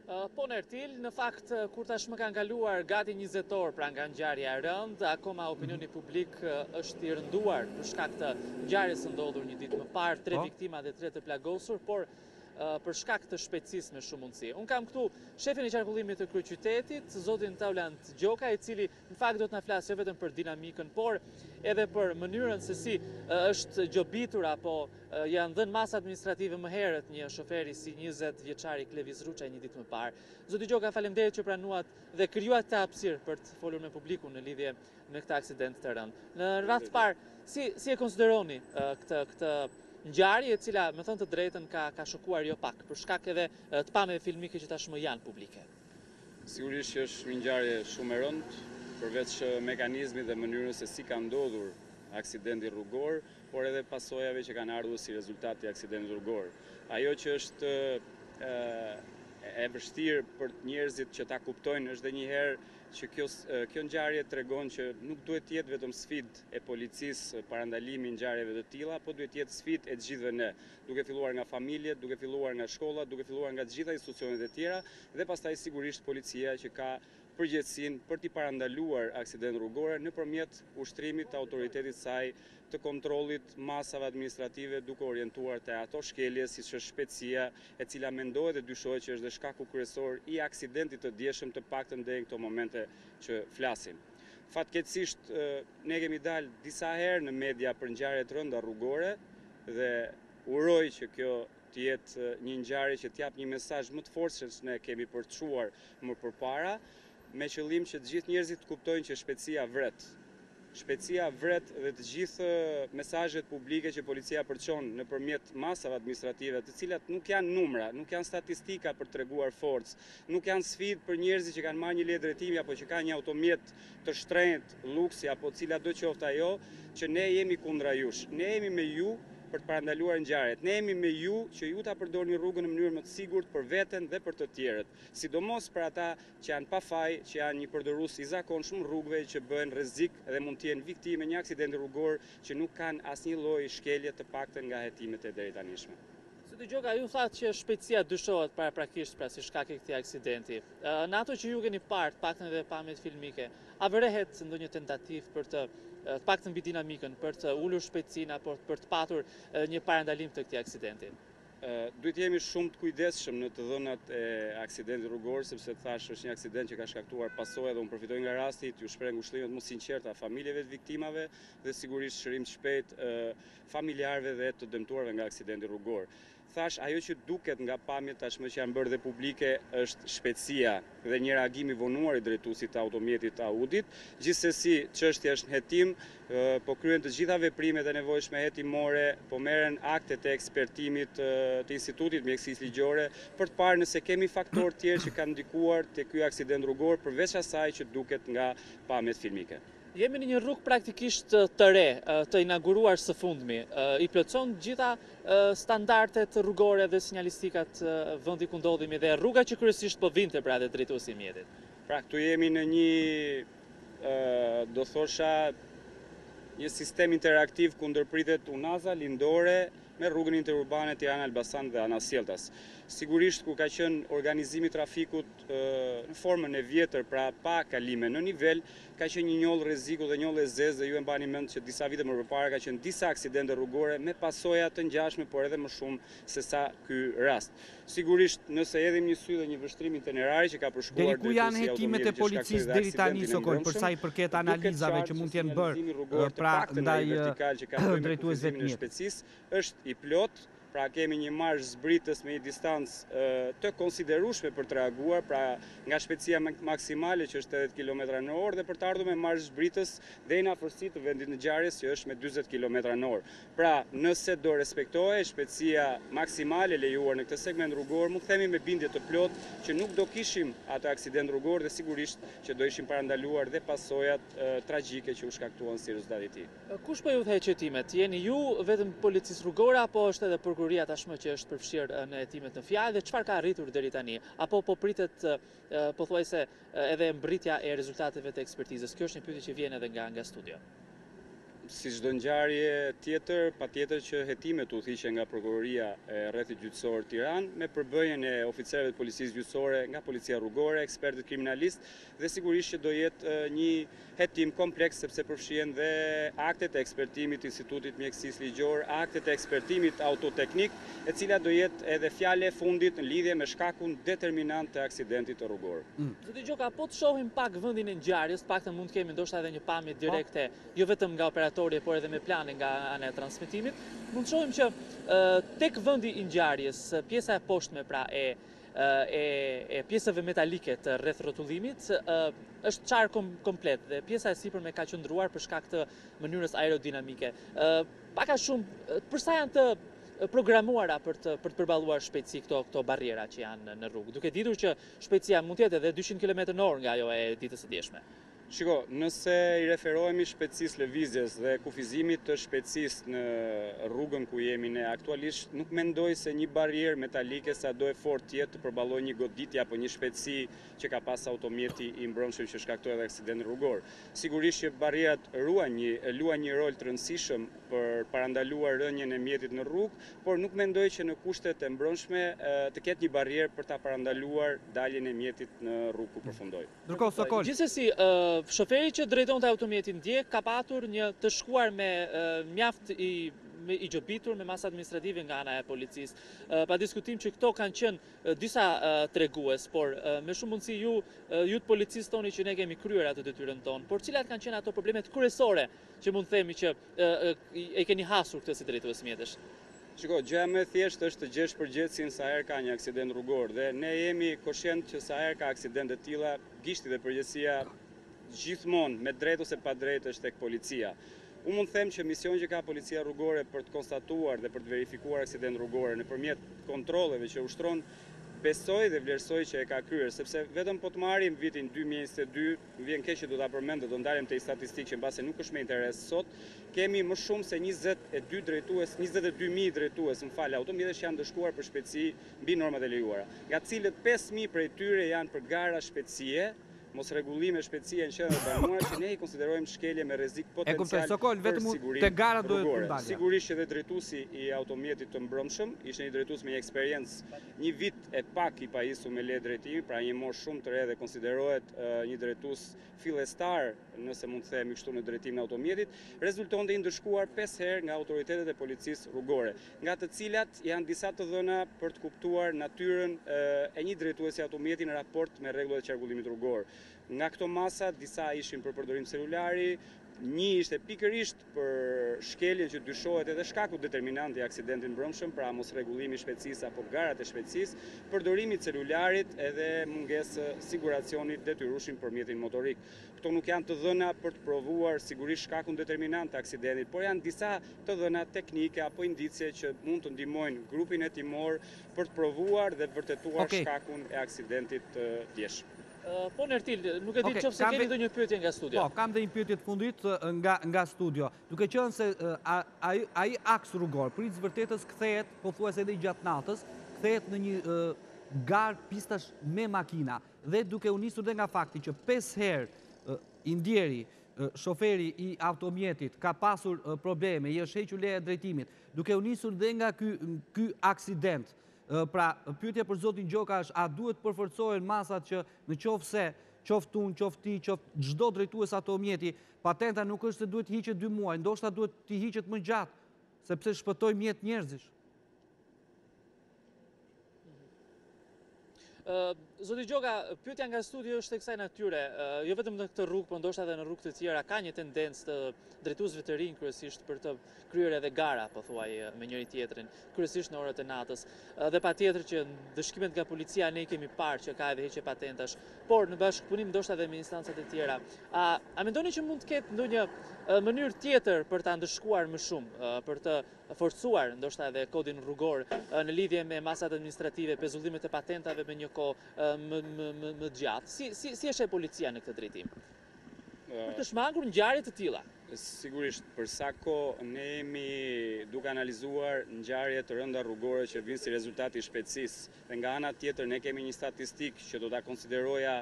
Po Nertil, në fakt kur tashmë kanë kaluar gati 20 orë pra nga ngjarja e rëndë, akoma opinioni publik është i rënduar për shkak të ngjarjes së ndodhur një ditë më parë, 3 viktima dhe 3 të plagosur, por për shkak të shpejtësisë me shumë mundësi. Unë kam këtu shefin e qarkullimit të kryeqytetit, zotin Taulant Gjoka, i cili në fakt do të na flasë jo vetëm për dinamikën, por edhe për mënyrën se si është gjobitur apo janë dhënë masa administrative më herët një shoferi si 20 vjeçari Klevis Ruçaj një ditë më parë. Zoti Gjoka, faleminderit që pranuat dhe krijuat këtë hapësirë për të folur me publikun në lidhje me këtë aksident të rënd. Në rast parë, si e konsideroni këtë ngjarje e cila, me thënë të drejtën, ka shokuar jo pak, për shkak edhe të pamjeve filmike që tashmë janë publike? Sigurisht që është një ngjarje shumë e rëndë, përveç mekanizmit dhe mënyrës se si ka ndodhur aksidenti rrugor, por edhe pasojave që kanë ardhur si rezultat i aksidentit rrugor. Ajo që është e vështirë për njerëzit që ta kuptojnë është dhe njëherë që kjo ngjarje tregon që nuk duhet të jetë vetëm sfidë e policisë parandalimi ngjarjeve të tilla, por duhet të jetë sfidë e të gjithëve ne, duke filluar nga familjet, duke filluar nga shkolla, duke filluar nga të gjitha institucionet e tjera dhe pastaj sigurisht policia që ka përgjegjësinë për t'i parandaluar aksident rrugore nëpërmjet ushtrimit të autoritetit saj të kontrollit masave administrative duke orientuar te ato shkelje siç është shpejtësia, e cila mendohet dhe dyshohet që është dhe shkaku kryesor i aksidentit të dieshëm, të paktën deri në këto momente që flasim. Fatkeqësisht ne kemi dalë disa herë në media për ngjarje të rënda rrugore dhe uroj që kjo të jetë një ngjarje që t'jap një mesazh më të fortë se ne kemi përçuar më përpara, me qëllim që të gjithë njerëzit të kuptojnë që shpejtësia vret. Shpejtësia vret dhe të gjithë mesazhet publike që policia përçon nëpërmjet masave administrative, të cilat nuk janë numra, nuk janë statistika për treguar forcë, nuk janë sfidë për njerëzit që kanë marrë një letër drejtimi apo që kanë një automjet të shtrenjtë, luksi apo ciladdo qoftë ajo, që ne jemi kundra jush. Ne jemi me ju për të parandaluar ngjarjet. Ne jemi me ju që ju ta përdorni rrugën në mënyrë më të sigurt për veten dhe për të tjerët. Sidomos për ata që janë pa faj, që janë një përdorus i zakonshëm rrugëve që bëhen rrezik dhe mund të jenë viktime një aksidenti rrugor që nuk kanë asnjë lloj shkelje të paktën nga hetimet e deritanishme. Zoti Gjoka, ju thatë që shpejtësia dyshohet paraprakisht pra si shkak i këtij aksidenti. Në ato që ju keni parë, të paktën edhe pamjet filmike, a vërehet ndonjë tentativë për të paktën mbi dinamikën, për të ulur shpejtësinë apo për të patur një parandalim të këtij aksidenti? Duhet jemi shumë të kujdesshëm në të dhënat e aksidentit rrugor, sepse thash është një aksident që ka shkaktuar pasoja dhe unë përfitoj nga rasti t'ju shpreh ngushëllimet më sinqerta familjeve të viktimave dhe sigurisht shërim të shpejtë familjarëve dhe të dëmtuarve nga aksidenti rrugor. Thash, ajo që duket nga pamjet tashmë që janë bërë dhe publike është shpejtësia dhe një reagim i vonuar i drejtuesit të automjetit Audit. Gjithsesi, çështja është në hetim, po kryen të gjitha veprimet e nevojshme hetimore, po merren aktet e ekspertimit të Institutit Mjekësisë Ligjore për të parë nëse kemi faktorë tjerë që kanë ndikuar te ky aksident rrugor përveç asaj që duket nga pamjet filmike. Jemi në një rrugë praktikisht të re, të inauguruar së fundmi. I plotson gjitha standardet rrugore dhe sinjalistikat vendi ku ndodhemi dhe rruga që kryesisht po vinte pra dhe drejtuesi i mjetit. Pra këtu jemi në një, do thosha, një sistem interaktiv ku ndërpritet Unaza, Lindore, me rrugën interurbane Tirana-Elbasan dhe Anasjeltas. Sigurisht ku ka qenë organizimi i trafikut në formën e vjetër, pra pa kalime në nivel, ka qenë një njollë rreziku dhe njollë e zezë dhe ju e mbani mend që disa vite më përpara ka qenë disa aksidente rrugore me pasoja të ngjashme, por edhe më shumë se sa ky rast. Sigurisht nëse hedhim një sy dhe një vështrim itinerari që ka përshkruar deri ku janë hetimet e policisë deri tani Sokol për sa i përket analizave që mund të jenë bërë pra ndaj drejtuesve të mjetit, është i plot. Pra kemi një marsh zbritës me një distancë të konsiderueshme për të reaguar, pra nga shpejtësia maksimale që është 80 km/h dhe për të ardhur me marsh zbritës deri në afërsi të vendit në ngjarjes që është me 40 km/h. Pra nëse do respektohej shpejtësia maksimale lejuar në këtë segment rrugor, mund të themi me bindje të plot që nuk do kishim atë aksident rrugor dhe sigurisht që do ishim parandaluar dhe pasojat tragjike që u shkaktuan si rezultat i tij. Kush po ju udhëheq hetimet? Jeni ju vetëm policisë rrugore apo është edhe prokuroria tashmë që është përfshirë në hetimet në fjalë dhe çfarë ka arritur deri tani? Apo po pritet pothuajse edhe mbritja e rezultateve të ekspertizës? Kjo është një pyetje që vjen edhe nga studio. Si çdo ngjarje tjetër, patjetër që hetimet udhëhiqen nga prokuroria e rrethit gjyqësor Tiranë me përbërjen e oficerëve të policisë gjyqësore, nga policia rrugore, ekspertët kriminalistë dhe sigurisht që do jetë një hetim kompleks sepse përfshihen dhe aktet e ekspertimit të Institutit Mjekësisë Ligjore, aktet e ekspertimit autoteknik, e cila do jetë edhe fjale e fundit në lidhje me shkakun determinant të aksidentit rrugor. Zoti Gjoka, po të shohim pak vendin e ngjarjes, paktën mund të kemi ndoshta edhe një pamje direkte, jo vetëm nga operatori, por edhe me plane nga ana e transmetimit. Mund të shohim që tek vendi i ngjarjes, pjesa e poshtme pra e pjesëve metalike të rreth rrotullimit është qarë komplet dhe pjesa e sipërme ka qëndruar për shkak të mënyrës aerodinamike. Paka shumë, përsa janë të programuara për të përballuar shpejtësi këto barriera që janë në rrugë, duke ditur që shpejtësia mund të jetë edhe 200 km/h nga ajo e ditës së djeshme. Shiko, nëse i referohemi shpejtësisë lëvizjes dhe kufizimit të shpejtësisë në rrugën ku jemi ne aktualisht, nuk mendoj se një barrierë metalike sado e fortë jetë të përballojë një goditje apo një shpejtësi që ka pas automjeti i mbrëmshëm që shkaktoi edhe aksident rrugor. Sigurisht që barrierat luajnë një rol të rëndësishëm për parandaluar rënjen e mjetit në rrugë, por nuk mendoj që në kushtet e mbrëmshme të ketë një barrierë për ta parandaluar daljen e mjetit në rrugë ku përfundoi. Ndërkohë Sokol, gjithsesi shoferi që drejtonte autometin ndjek ka patur një të shkuar me mjaft i gjobitur me masë administrative nga ana e policisë. Pa diskutim që këto kanë qenë disa tregues, por me shumë mundësi ju të policisë toni që ne kemi kryer atë detyrën tonë, por cilat kanë qenë ato problemet kryesore që mund themi që e keni hasur këtë si drejtues mjetësh? Shiko, gjëja më e thjeshtë është të gjesh përgjegjësin sa herë ka një aksident rrugor dhe ne jemi koshient që sa herë ka aksidente të tilla, gishti dhe përgjegjësia gjithmonë me drejt ose pa drejt është tek policia. Unë mund të them që misioni që ka policia rrugore për të konstatuar dhe për të verifikuar aksident rrugore nëpërmjet kontrolleve që ushtron, besoj dhe vlerësoj që e ka kryer, sepse vetëm po të marrim vitin 2022, vjen keq që do ta përmend dhe do ndalim te statistikë që mbase nuk është me interes sot, kemi më shumë se 22.000 drejtues, automjetësh që janë dëshkuar për shpejtësi mbi normat e lejuara, nga cilët 5.000 prej tyre janë për gara shpejtësie, mos rregullime shpejtësie në qendër banuara që ne i konsiderojmë shkelje me rrezik potencial për sigurinë rrugore. Sigurisht që edhe drejtuesi i automjetit të mbrëmshëm ishte një drejtues me një eksperiencë, një vit e pak i pajisur me lehtë drejtimi, pra një moshë shumë të re dhe konsiderohet një drejtues fillestar, nëse mund të themi kështu, në drejtimin e automjetit, rezultonte i ndëshkuar 5 herë nga autoritetet e policisë rrugore, nga të cilat janë disa të dhëna për të kuptuar natyrën e një drejtuesi automjeti në raport me rregullat e qarkullimit rrugor. Nga këto masa, disa ishin për përdorim celulari, një ishte pikërisht për shkeljen që dyshohet edhe shkaku determinant i aksidentit mbrëmshëm, pra mos rregullimi i shpejtësisë apo garat e shpejtësisë, përdorimi i celularit edhe mungesë siguracionit detyrueshëm për mjetin motorik. Këto nuk janë të dhëna për të provuar sigurisht shkakun determinant të aksidentit, por janë disa të dhëna teknike apo indicie që mund të ndihmojnë grupin hetimor për të provuar dhe vërtetuar shkakun e aksidentit të djeshëm. Po Nertil, nuk e di nëse keni ndonjë pyetje nga studio. Po, kam dhe një pyetje të fundit nga studio. Duke qenë se ai aks rrugor, pritës vërtetës kthehet pothuajse edhe gjatë natës, kthehet në një garë pistash me makina dhe duke u nisur dhe nga fakti që 5 herë i ndjeri shoferi i automjetit ka pasur probleme, i është hequr leja e drejtimit, duke u nisur dhe nga ky aksident. Pra, pyetja për zotin Gjoka është, a duhet përforcohen masat që në qoftë se, qoftë unë, qoftë ti, qoftë çdo drejtues automjeti, patenta nuk është se duhet hiqet 2 muaj, ndoshta duhet t'i hiqet më gjatë, sepse shpëtoi mjet njerëzish. Zoti Gjoka, pyetja nga studio është e kësaj natyre, jo vetëm në këtë rrugë, por ndoshta edhe në rrugë të tjera ka një tendencë të drejtuesve të rinj kryesisht për të kryer edhe gara, po thuaj, me njëri tjetrin, kryesisht në orët e natës. Dhe patjetër që dëshkimet nga policia ne i kemi parë që ka edhe heqje patentash, por në bashkëpunim ndoshta edhe me instancat e tjera. A mendoni që mund të ketë ndonjë mënyrë tjetër për ta ndëshkuar më shumë, për të forcuar ndoshta edhe kodin rrugor në lidhje me masat administrative, pezullimet e patentave me një kohë më gjatë? Si është e policia në këtë drejtim? Për të shmangur ngjarje të tilla? Sigurisht, për sa kohë ne jemi duke analizuar ngjarje të rënda rrugore që vijnë si rezultati i shpejtësisë, dhe nga ana tjetër ne kemi një statistikë që do ta konsideroja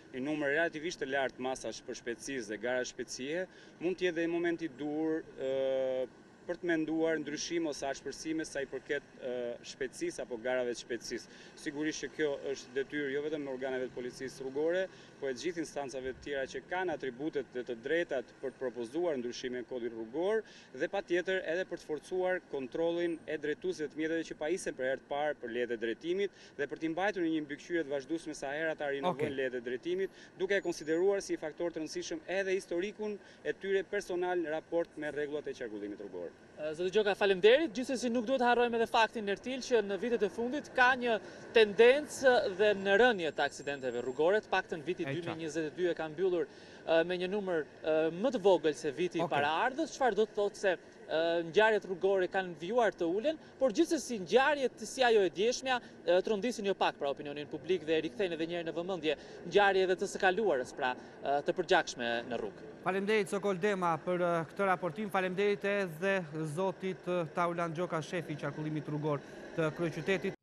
një numër relativisht të lartë masash për shpejtësisë dhe gara shpejtësie, mund të jetë dhe momenti dur për të menduar ndryshim ose ashpërsime sa i përket shpejtësisë apo garave të shpejtësisë. Sigurisht që kjo është detyrë jo vetëm e organeve të policisë rrugore, po e të gjithë instancave të tjera që kanë atributet dhe të drejtat për të propozuar ndryshime në kodin rrugor dhe patjetër edhe për të forcuar kontrollin e drejtuesve të mjeteve që pajisen për herë të parë për lejet e drejtimit dhe për t'i mbajtur në një mbikëqyrje të vazhdueshme sa herë ata rinovojnë lejet e drejtimit, duke e konsideruar si faktor të rëndësishëm edhe historikun e tyre personal në raport me rregullat e qarkullimit rrugor. Zoti Gjoka, faleminderit. Gjithsesi nuk duhet harrojmë edhe faktin Ertil që në vitet e fundit ka një tendencë dhe në rënje të aksidenteve rrugore, të paktën viti 2022 e ka mbyllur me një numër më të vogël se viti paraardhës, çfarë do të thotë se ngjarjet rrugore kanë vijuar të ulen, por gjithsesi ngjarjet si ajo e djeshmja trondisin jo pak pra opinionin publik dhe rikthejnë edhe një herë në vëmendje ngjarjeve të së kaluarës, pra të përgjakshme në rrugë. Faleminderit Sokol Dema për këtë raportim, faleminderit edhe zotit Taulan Gjoka, shefi i qarkullimit rrugor të kryeqytetit.